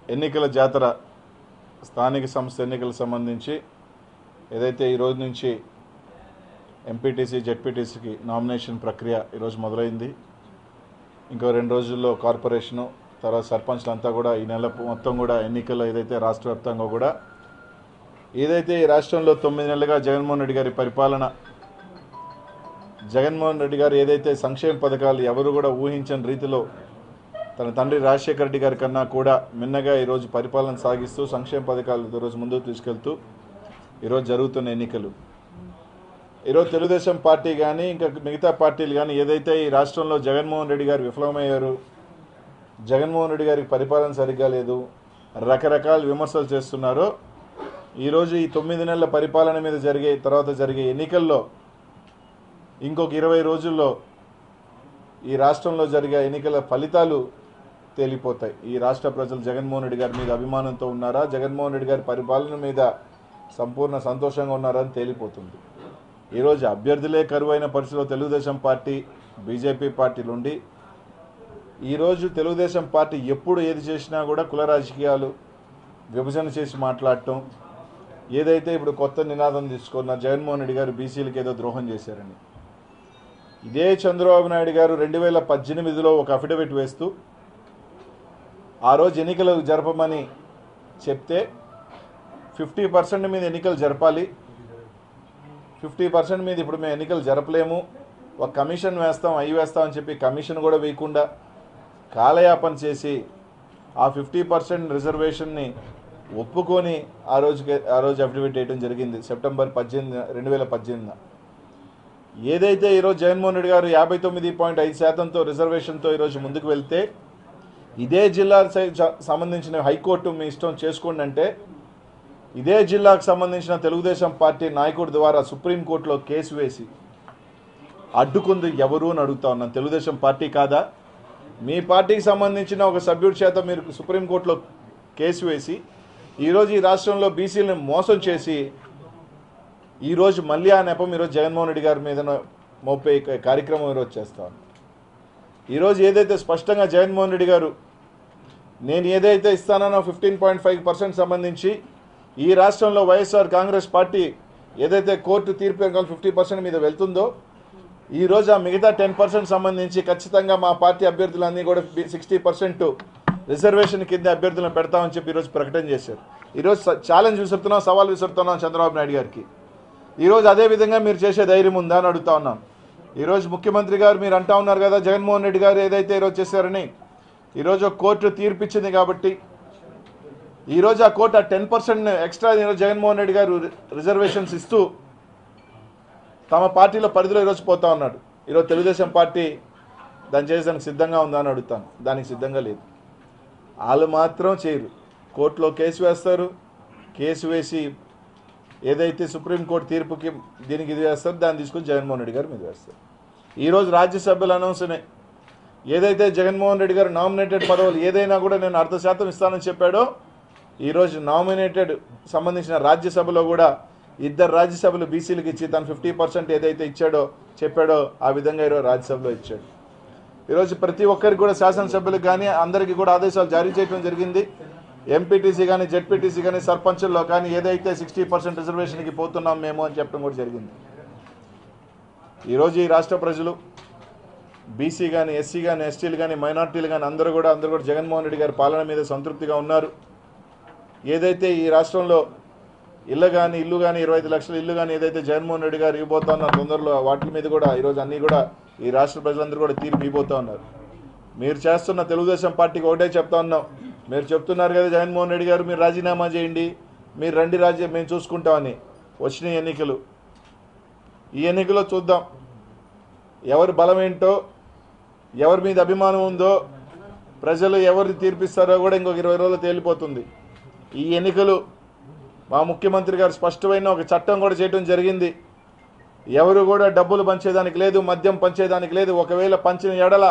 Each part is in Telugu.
ఎన్నికల జాతర స్థానిక సంస్థ ఎన్నికలకు సంబంధించి ఏదైతే ఈ రోజు నుంచి ఎంపీటీసీ జెడ్పీటీసీకి నామినేషన్ ప్రక్రియ ఈరోజు మొదలైంది. ఇంకో 2 రోజుల్లో కార్పొరేషను తర్వాత సర్పంచ్లంతా కూడా ఈ నెల మొత్తం కూడా ఎన్నికల్లో ఏదైతే రాష్ట్ర వ్యాప్తంగా కూడా ఏదైతే ఈ రాష్ట్రంలో 9 నెలలుగా జగన్మోహన్ రెడ్డి గారి పరిపాలన, జగన్మోహన్ రెడ్డి గారు ఏదైతే సంక్షేమ పథకాలు ఎవరు కూడా ఊహించని రీతిలో తన తండ్రి రాజశేఖర రెడ్డి గారి కన్నా కూడా మిన్నగా ఈరోజు పరిపాలన సాగిస్తూ సంక్షేమ పథకాలు ఈరోజు ముందుకు తీసుకెళ్తూ ఈరోజు జరుగుతున్న ఎన్నికలు, ఈరోజు తెలుగుదేశం పార్టీ కానీ ఇంకా మిగతా పార్టీలు కానీ ఏదైతే ఈ రాష్ట్రంలో జగన్మోహన్ రెడ్డి గారు విఫలమయ్యారు, జగన్మోహన్ రెడ్డి గారికి పరిపాలన సరిగ్గా లేదు, రకరకాల విమర్శలు చేస్తున్నారో ఈరోజు ఈ 9 నెలల పరిపాలన మీద జరిగే ఎన్నికల్లో ఇంకొక 20 రోజుల్లో ఈ రాష్ట్రంలో జరిగే ఎన్నికల ఫలితాలు తేలిపోతాయి. ఈ రాష్ట్ర ప్రజలు జగన్మోహన్ రెడ్డి గారి మీద అభిమానంతో ఉన్నారా, జగన్మోహన్ రెడ్డి గారి పరిపాలన మీద సంపూర్ణ సంతోషంగా ఉన్నారా అని తేలిపోతుంది. ఈరోజు అభ్యర్థులే కరువైన పరిస్థితిలో తెలుగుదేశం పార్టీ బీజేపీ పార్టీలు ఉండి ఈరోజు తెలుగుదేశం పార్టీ ఎప్పుడు ఏది చేసినా కూడా కుల రాజకీయాలు విభజన చేసి మాట్లాడటం, ఏదైతే ఇప్పుడు కొత్త నినాదం తీసుకున్న జగన్మోహన్ రెడ్డి గారు బీసీలకు ఏదో ద్రోహం చేశారని, ఇదే చంద్రబాబు నాయుడు గారు 2018లో ఒక అఫిడవిట్ వేస్తూ ఆ రోజు ఎన్నికలు జరపమని చెప్తే 50% మీద ఎన్నికలు జరపాలి, 50% మీద ఇప్పుడు మేము ఎన్నికలు జరపలేము, ఒక కమిషన్ వేస్తాం వేస్తామని చెప్పి కమిషన్ కూడా వేయకుండా కాలయాపన చేసి ఆ 50% రిజర్వేషన్ని ఒప్పుకొని ఆ రోజు అఫిడవిట్ వేయడం జరిగింది సెప్టెంబర్ 18, 2018. ఏదైతే ఈరోజు జగన్మోహన్ రెడ్డి గారు 59.5%తో రిజర్వేషన్తో ఈరోజు ముందుకు వెళ్తే ఇదే జిల్లా సంబంధించిన హైకోర్టు మీ ఇష్టం చేసుకోండి అంటే ఇదే జిల్లాకు సంబంధించిన తెలుగుదేశం పార్టీ నాయకుడి ద్వారా సుప్రీంకోర్టులో కేసు వేసి అడ్డుకుంది ఎవరు అని అడుగుతా ఉన్నాను. తెలుగుదేశం పార్టీ కాదా? మీ పార్టీకి సంబంధించిన ఒక సభ్యుడి చేత మీరు సుప్రీంకోర్టులో కేసు వేసి ఈరోజు ఈ రాష్ట్రంలో బీసీలను మోసం చేసి ఈరోజు మళ్ళీ ఆ నెపం ఈరోజు జగన్మోహన్ రెడ్డి గారి మీద మోపే కార్యక్రమం ఈరోజు చేస్తాను. ఈరోజు ఏదైతే స్పష్టంగా జగన్మోహన్ రెడ్డి గారు నేను ఏదైతే ఇస్తానో 15.5% సంబంధించి ఈ రాష్ట్రంలో వైఎస్ఆర్ కాంగ్రెస్ పార్టీ ఏదైతే కోర్టు తీర్పు 50% మీద వెళ్తుందో ఈరోజు ఆ మిగతా 10% సంబంధించి ఖచ్చితంగా మా పార్టీ అభ్యర్థులన్నీ కూడా 60% రిజర్వేషన్ కింద అభ్యర్థులను పెడతామని చెప్పి ఈరోజు ప్రకటన చేశారు. ఈరోజు ఛాలెంజ్ విసురుతున్నాం, సవాల్ విసురుతున్నాం చంద్రబాబు నాయుడు గారికి. ఈరోజు అదేవిధంగా మీరు చేసే ధైర్యం ఉందా అని అడుగుతా ఉన్నాం. ఈరోజు ముఖ్యమంత్రి గారు మీరు అంటా ఉన్నారు కదా జగన్మోహన్ రెడ్డి గారు ఏదైతే ఈరోజు చేశారని, ఈరోజు కోర్టు తీర్పు ఇచ్చింది కాబట్టి ఈరోజు ఆ కోర్టు ఆ 10% ఎక్స్ట్రా ఈరోజు జగన్మోహన్ రెడ్డి గారు రిజర్వేషన్స్ ఇస్తూ తమ పార్టీలో పరిధిలో ఈరోజు పోతా ఉన్నాడు. ఈరోజు తెలుగుదేశం పార్టీ దాన్ని చేసేదానికి సిద్ధంగా ఉందా అని అడుగుతాను. దానికి సిద్ధంగా లేదు. వాళ్ళు మాత్రం చేయరు. కోర్టులో కేసు వేస్తారు, కేసు వేసి ఏదైతే సుప్రీంకోర్టు తీర్పుకి దీనికి ఇది వేస్తారు దాన్ని తీసుకుని జగన్మోహన్ రెడ్డి గారి మీద వేస్తారు. ఈరోజు రాజ్యసభలో అనౌన్స్నే ఏదైతే జగన్మోహన్ రెడ్డి గారు నామినేటెడ్ పదవులు ఏదైనా కూడా నేను 0.5% ఇస్తానని చెప్పాడో ఈరోజు నామినేటెడ్ సంబంధించిన రాజ్యసభలో కూడా 2 రాజ్యసభలు బీసీలకు ఇచ్చి తను 50% ఏదైతే చెప్పాడో ఆ విధంగా ఈరోజు రాజ్యసభలో ఇచ్చాడు. ఈరోజు ప్రతి ఒక్కరికి కూడా శాసనసభ్యులకు కానీ అందరికీ కూడా ఆదేశాలు జారీ చేయడం జరిగింది. ఎంపీటీసీ కానీ జెడ్పీటీసీ కానీ సర్పంచుల్లో కానీ ఏదైతే 60% రిజర్వేషన్కి పోతున్నాం మేము అని చెప్పడం కూడా జరిగింది. ఈరోజు ఈ రాష్ట్ర ప్రజలు బీసీ కానీ ఎస్సీ కానీ ఎస్టీలు కానీ మైనార్టీలు కానీ అందరూ కూడా జగన్మోహన్ రెడ్డి గారి పాలన మీద సంతృప్తిగా ఉన్నారు. ఏదైతే ఈ రాష్ట్రంలో ఇల్లు కానీ 25 లక్షల ఇల్లు కానీ ఏదైతే జగన్మోహన్ రెడ్డి గారు ఇవ్వబోతా ఉన్నారు తొందరలో వాటి మీద కూడా ఈరోజు అన్నీ కూడా ఈ రాష్ట్ర ప్రజలందరూ కూడా తీర్పు ఇవ్వబోతా ఉన్నారు. మీరు చేస్తున్న తెలుగుదేశం పార్టీకి ఒకటే చెప్తా ఉన్నాం. మీరు చెప్తున్నారు కదా జగన్మోహన్ రెడ్డి గారు మీరు రాజీనామా చేయండి, మీరు రండి రాజ్యం మేము చూసుకుంటామని. వచ్చిన ఎన్నికలు, ఈ ఎన్నికలో చూద్దాం ఎవరి బలం ఏంటో, ఎవరి మీద అభిమానం ఉందో, ప్రజలు ఎవరిని తీర్పిస్తారో కూడా ఇంకొక 20 రోజులు తేలిపోతుంది. ఈ ఎన్నికలు మా ముఖ్యమంత్రి గారు స్పష్టమైన ఒక చట్టం కూడా చేయడం జరిగింది. ఎవరు కూడా డబ్బులు పంచేదానికి లేదు, మద్యం పంచేదానికి లేదు. ఒకవేళ పంచిన ఎడల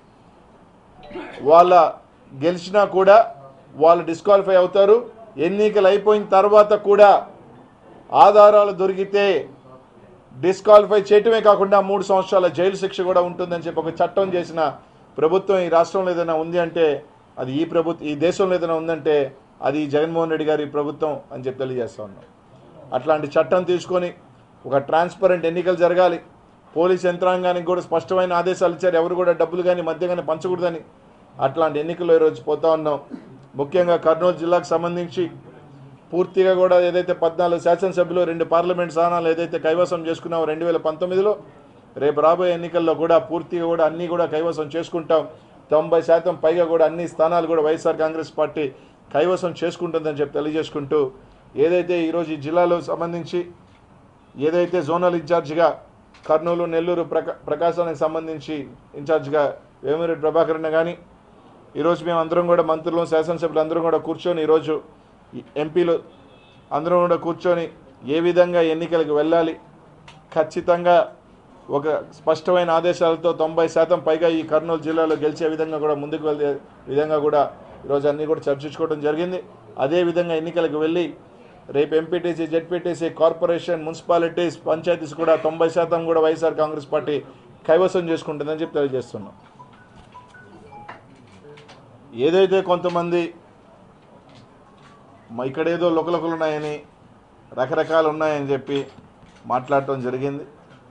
వాళ్ళ గెలిచినా కూడా వాళ్ళు డిస్క్వాలిఫై అవుతారు. ఎన్నికలు అయిపోయిన తర్వాత కూడా ఆధారాలు దొరికితే డిస్క్వాలిఫై చేయటమే కాకుండా 3 సంవత్సరాల జైలు శిక్ష కూడా ఉంటుందని చెప్పి ఒక చట్టం చేసిన ప్రభుత్వం ఈ రాష్ట్రంలో ఏదైనా ఉంది అంటే అది ఈ దేశంలో ఏదైనా ఉందంటే అది జగన్మోహన్ రెడ్డి గారి ప్రభుత్వం అని చెప్పి తెలియజేస్తా ఉన్నాం. అట్లాంటి చట్టం తీసుకొని ఒక ట్రాన్స్పరెంట్ ఎన్నికలు జరగాలి. పోలీస్ యంత్రాంగానికి కూడా స్పష్టమైన ఆదేశాలు ఇచ్చారు, ఎవరు కూడా డబ్బులు కానీ మద్యం కానీ పంచకూడదని. అట్లాంటి ఎన్నికల్లో ఈరోజు పోతా ఉన్నాం. ముఖ్యంగా కర్నూలు జిల్లాకు సంబంధించి పూర్తిగా కూడా ఏదైతే 14 శాసనసభ్యులు 2 పార్లమెంట్ స్థానాలు ఏదైతే కైవసం చేసుకున్నామో 2019లో, రేపు రాబోయే ఎన్నికల్లో కూడా పూర్తిగా కూడా అన్నీ కూడా కైవసం చేసుకుంటాం. 90% పైగా కూడా అన్ని స్థానాలు కూడా వైఎస్ఆర్ కాంగ్రెస్ పార్టీ కైవసం చేసుకుంటుందని చెప్పి తెలియజేసుకుంటూ, ఏదైతే ఈరోజు ఈ జిల్లాలో సంబంధించి ఏదైతే జోనల్ ఇన్ఛార్జిగా కర్నూలు, నెల్లూరు, ప్రకాశానికి సంబంధించి ఇన్ఛార్జిగా వేమిరెడ్డి ప్రభాకర్ అన్న కానీ, ఈరోజు మేము అందరం కూడా మంత్రులు, శాసనసభ్యులు అందరం కూడా కూర్చొని, ఈరోజు ఎంపీలు అందరం కూడా కూర్చొని ఏ విధంగా ఎన్నికలకు వెళ్ళాలి, ఖచ్చితంగా ఒక స్పష్టమైన ఆదేశాలతో 90% పైగా ఈ కర్నూలు జిల్లాలో గెలిచే విధంగా కూడా ముందుకు వెళ్ళే విధంగా కూడా ఈరోజు అన్నీ కూడా చర్చించుకోవడం జరిగింది. అదేవిధంగా ఎన్నికలకు వెళ్ళి రేపు MPTC, ZPTC, corporation, municipalities, panchayats కూడా 90% కూడా వైఎస్ఆర్ కాంగ్రెస్ పార్టీ కైవసం చేసుకుంటుందని చెప్పి తెలియజేస్తున్నాం. ఏదైతే కొంతమంది ఇక్కడేదో లొకలొకలు ఉన్నాయని, రకరకాలు ఉన్నాయని చెప్పి మాట్లాడటం జరిగింది.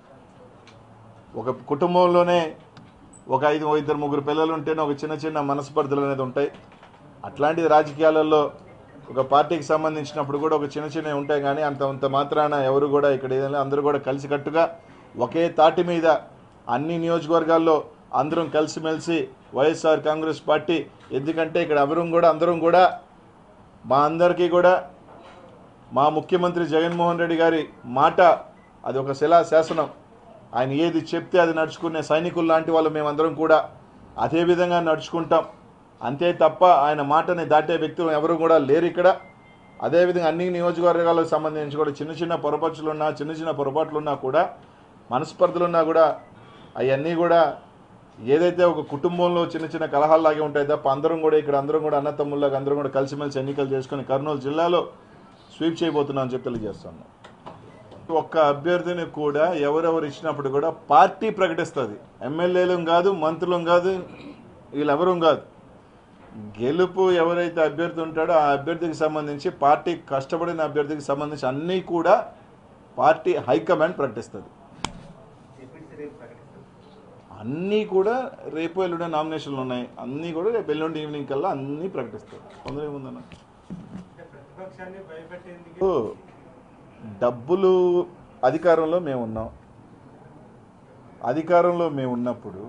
ఒక కుటుంబంలోనే ఒక 2-3 పిల్లలు ఉంటేనే ఒక చిన్న చిన్న మనస్పర్ధలు అనేది ఉంటాయి. అట్లాంటిది రాజకీయాలలో ఒక పార్టీకి సంబంధించినప్పుడు కూడా ఒక చిన్న చిన్నవి ఉంటాయి. కానీ అంత మాత్రాన ఎవరు కూడా ఇక్కడ ఏదైనా అందరూ కూడా కలిసికట్టుగా ఒకే తాటి మీద అన్ని నియోజకవర్గాల్లో అందరం కలిసిమెలిసి వైఎస్ఆర్ కాంగ్రెస్ పార్టీ, ఎందుకంటే ఇక్కడ అందరం కూడా మా అందరికీ కూడా మా ముఖ్యమంత్రి జగన్మోహన్ రెడ్డి గారి మాట అది ఒక శిలా శాసనం. ఆయన ఏది చెప్తే అది నడుచుకునే సైనికులు లాంటి వాళ్ళు మేమందరం కూడా అదే విధంగా నడుచుకుంటాం. అంతే తప్ప ఆయన మాటని దాటే వ్యక్తులు ఎవరు కూడా లేరు ఇక్కడ. అదేవిధంగా అన్ని నియోజకవర్గాలకు సంబంధించి కూడా చిన్న చిన్న పొరపాట్లున్నా కూడా, మనస్పర్ధలున్నా కూడా అవన్నీ కూడా ఏదైతే ఒక కుటుంబంలో చిన్న చిన్న కలహాల్లాగే ఉంటాయి తప్ప అందరం కూడా అన్నతమ్ముళ్ళగా అందరం కూడా కలిసిమెలిసి ఎన్నికలు చేసుకుని కర్నూలు జిల్లాలో స్వీప్ చేయబోతున్నామని చెప్పి తెలియజేస్తున్నాం. ఒక్క అభ్యర్థిని కూడా ఎవరెవరు ఇచ్చినప్పుడు కూడా పార్టీ ప్రకటిస్తుంది. ఎమ్మెల్యేలు కాదు, మంత్రులు కాదు, వీళ్ళెవరూ కాదు. గెలుపు ఎవరైతే అభ్యర్థి ఉంటాడో ఆ అభ్యర్థికి సంబంధించి, పార్టీ కష్టపడిన అభ్యర్థికి సంబంధించి అన్నీ కూడా పార్టీ హైకమాండ్ ప్రకటిస్తుంది. అన్నీ కూడా రేపు ఎల్లుండి నామినేషన్లు ఉన్నాయి, అన్నీ కూడా రేపు ఎల్లుండి ఈవినింగ్ కల్లా అన్నీ ప్రకటిస్తారు. తొందర ఏముందన్న, డబ్బులు అధికారంలో మేము ఉన్నప్పుడు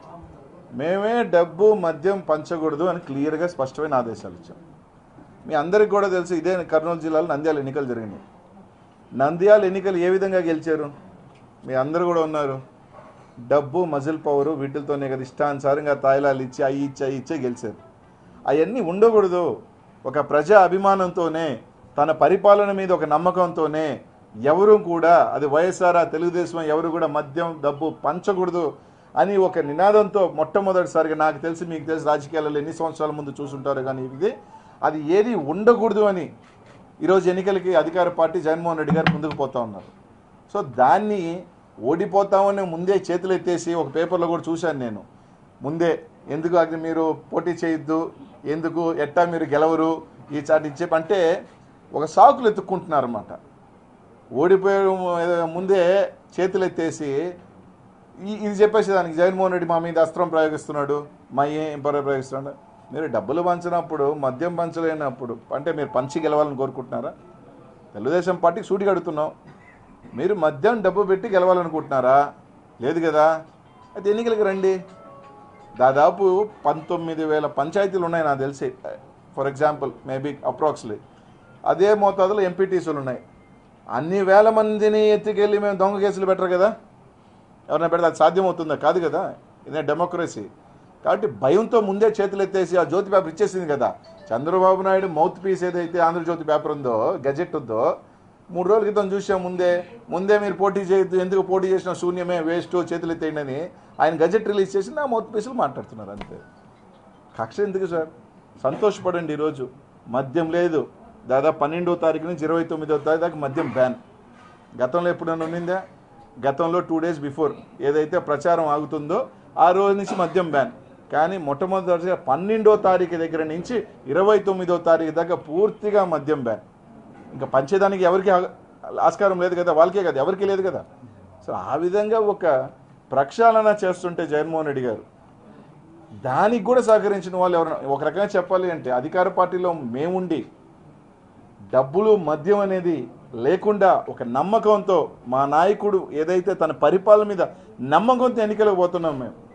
మేమే డబ్బు మద్యం పంచకూడదు అని క్లియర్గా స్పష్టమైన ఆదేశాలు ఇచ్చాం. మీ అందరికి కూడా తెలుసు, ఇదే కర్నూలు జిల్లాలో నంద్యాల ఎన్నికలు జరిగినాయి. నంద్యాల ఎన్నికలు ఏ విధంగా గెలిచారు మీ అందరూ కూడా ఉన్నారు. డబ్బు, మజిల్ పవరు వీటితోనే కదా ఇష్టానుసారంగా తాయిలాలు ఇచ్చి అవి ఇచ్చే గెలిచారు. అవన్నీ ఉండకూడదు. ఒక ప్రజా అభిమానంతోనే, తన పరిపాలన మీద ఒక నమ్మకంతోనే ఎవరు కూడా, అది వైఎస్ఆర్, తెలుగుదేశం, ఎవరు కూడా మద్యం, డబ్బు పంచకూడదు అని ఒక నినాదంతో మొట్టమొదటిసారిగా, నాకు తెలిసి మీకు తెలిసి రాజకీయాలలో ఎన్ని సంవత్సరాల ముందు చూసుంటారు కానీ అది ఏది ఉండకూడదు అని ఈరోజు ఎన్నికలకి అధికార పార్టీ జగన్మోహన్ రెడ్డి గారు ముందుకు పోతా ఉన్నారు. సో దాన్ని ఓడిపోతామని ముందే చేతులు ఎత్తేసి ఒక పేపర్లో కూడా చూశాను నేను. ముందే ఎందుకు అది మీరు పోటీ చేయొద్దు, ఎందుకు ఎట్టా మీరు గెలవరు ఈ చాటి చెప్పి అంటే ఒక సాకులు ఎత్తుక్కుంటున్నారు అన్నమాట. ఓడిపోయే ముందే చేతులు ఎత్తేసి ఇది చెప్పేసేదానికి జగన్మోహన్ రెడ్డి మా మీద అస్త్రం ప్రయోగిస్తున్నాడు, మా ఏం ప్రయోగిస్తున్నాడు. మీరు డబ్బులు పంచినప్పుడు, మద్యం పంచలేనప్పుడు అంటే మీరు పంచి గెలవాలని కోరుకుంటున్నారా? తెలుగుదేశం పార్టీకి సూటిగా అడుగుతున్నాం, మీరు మద్యం డబ్బు పెట్టి గెలవాలనుకుంటున్నారా? లేదు కదా. అయితే ఎన్నికలకి రండి. దాదాపు 19,000 పంచాయతీలు ఉన్నాయి నాకు తెలిసి, ఫర్ ఎగ్జాంపుల్ మేబీ అప్రాక్సిమేట్లీ. అదే మోతాదులో ఎంపీటీసీలు ఉన్నాయి. అన్ని వేల మందిని ఎత్తుకెళ్ళి మేము దొంగ కేసులు పెట్టరు కదా. ఎవరైనా పెడితే అది సాధ్యమవుతుందా? కాదు కదా. ఇదే డెమోక్రసీ. కాబట్టి భయంతో ముందే చేతులు ఎత్తేసి ఆ జ్యోతి పేపర్ ఇచ్చేసింది కదా. చంద్రబాబు నాయుడు మౌత్ పీస్ ఏదైతే ఆంధ్రజ్యోతి పేపర్ ఉందో, గెజెట్ ఉందో, 3 రోజుల క్రితం చూసాం. ముందే మీరు పోటీ చేయొద్దు, ఎందుకు పోటీ చేసిన శూన్యమే, వేస్ట్, చేతులు ఎత్తేయండి అని ఆయన గెజెట్ రిలీజ్ చేసి నా మౌత్ పీసులు మాట్లాడుతున్నారు. అంతే. కక్ష ఎందుకు సార్? సంతోషపడండి. ఈరోజు మద్యం లేదు. దాదాపు 12వ తారీఖు నుంచి 29వ తారీఖు దాకా మద్యం బ్యాన్. గతంలో ఎప్పుడైనా ఉన్నిందా? గతంలో 2 days బిఫోర్ ఏదైతే ప్రచారం ఆగుతుందో ఆ రోజు నుంచి మద్యం బ్యాన్. కానీ మొట్టమొదటిగా 12వ తారీఖు దగ్గర నుంచి 29వ తారీఖు దాకా పూర్తిగా మద్యం బ్యాన్. ఇంకా పంచేదానికి ఎవరికి ఆస్కారం లేదు కదా, వాళ్ళకే కదా, ఎవరికి లేదు కదా. సో ఆ విధంగా ఒక ప్రక్షాళన చేస్తుంటే జగన్మోహన్ రెడ్డి గారు దానికి కూడా సహకరించిన వాళ్ళు ఎవరైనా, ఒక రకంగా చెప్పాలి అంటే అధికార పార్టీలో మేముండి డబ్బులు మద్యం అనేది లేకుండా ఒక నమ్మకంతో మా నాయకుడు ఏదైతే తన పరిపాలన మీద నమ్మకంతో ఎన్నికలకు పోతున్నాం మేము.